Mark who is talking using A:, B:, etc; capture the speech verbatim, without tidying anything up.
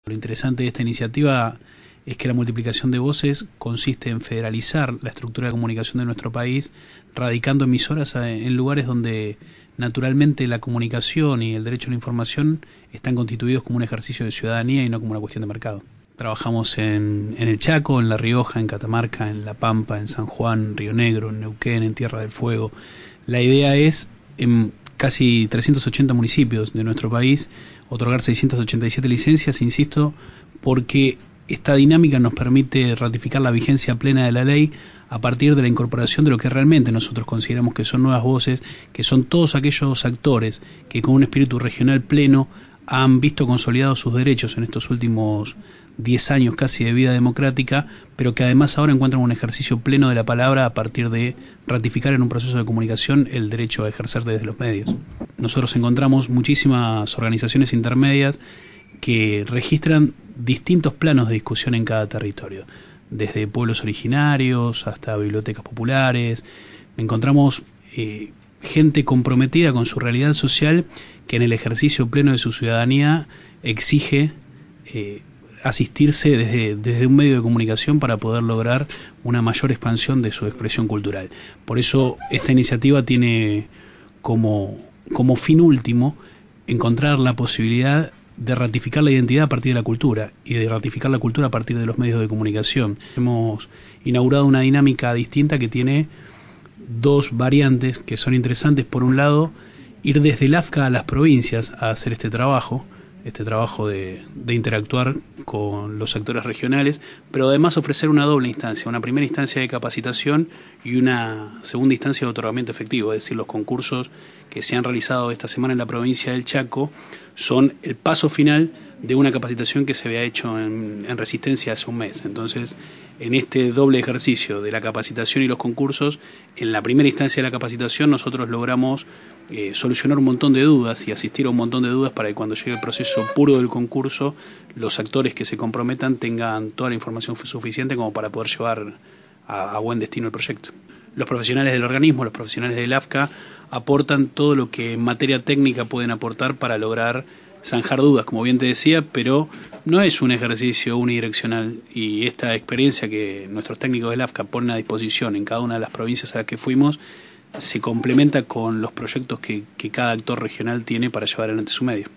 A: Lo interesante de esta iniciativa es que la multiplicación de voces consiste en federalizar la estructura de comunicación de nuestro país, radicando emisoras en lugares donde naturalmente la comunicación y el derecho a la información están constituidos como un ejercicio de ciudadanía y no como una cuestión de mercado. Trabajamos en, en el Chaco, en La Rioja, en Catamarca, en La Pampa, en San Juan, Río Negro, en Neuquén, en Tierra del Fuego. La idea es, en casi trescientos ochenta municipios de nuestro país, otorgar seiscientas ochenta y siete licencias, insisto, porque esta dinámica nos permite ratificar la vigencia plena de la ley a partir de la incorporación de lo que realmente nosotros consideramos que son nuevas voces, que son todos aquellos actores que con un espíritu regional pleno han visto consolidados sus derechos en estos últimos diez años casi de vida democrática, pero que además ahora encuentran un ejercicio pleno de la palabra a partir de ratificar en un proceso de comunicación el derecho a ejercer desde los medios. Nosotros encontramos muchísimas organizaciones intermedias que registran distintos planos de discusión en cada territorio, desde pueblos originarios hasta bibliotecas populares. Encontramos eh, gente comprometida con su realidad social que en el ejercicio pleno de su ciudadanía exige eh, asistirse desde, desde un medio de comunicación para poder lograr una mayor expansión de su expresión cultural. Por eso esta iniciativa tiene como, como fin último encontrar la posibilidad de ratificar la identidad a partir de la cultura y de ratificar la cultura a partir de los medios de comunicación. Hemos inaugurado una dinámica distinta que tiene dos variantes que son interesantes. Por un lado, ir desde el A F C A a las provincias a hacer este trabajo, este trabajo de, de interactuar con los actores regionales, pero además ofrecer una doble instancia, una primera instancia de capacitación y una segunda instancia de otorgamiento efectivo, es decir, los concursos que se han realizado esta semana en la provincia del Chaco son el paso final de una capacitación que se había hecho en, en Resistencia hace un mes. Entonces, en este doble ejercicio de la capacitación y los concursos, en la primera instancia de la capacitación nosotros logramos eh, solucionar un montón de dudas y asistir a un montón de dudas para que cuando llegue el proceso puro del concurso, los actores que se comprometan tengan toda la información suficiente como para poder llevar a, a buen destino el proyecto. Los profesionales del organismo, los profesionales del A F C A, aportan todo lo que en materia técnica pueden aportar para lograr zanjar dudas, como bien te decía, pero no es un ejercicio unidireccional, y esta experiencia que nuestros técnicos del A F C A ponen a disposición en cada una de las provincias a las que fuimos se complementa con los proyectos que, que cada actor regional tiene para llevar adelante su medio.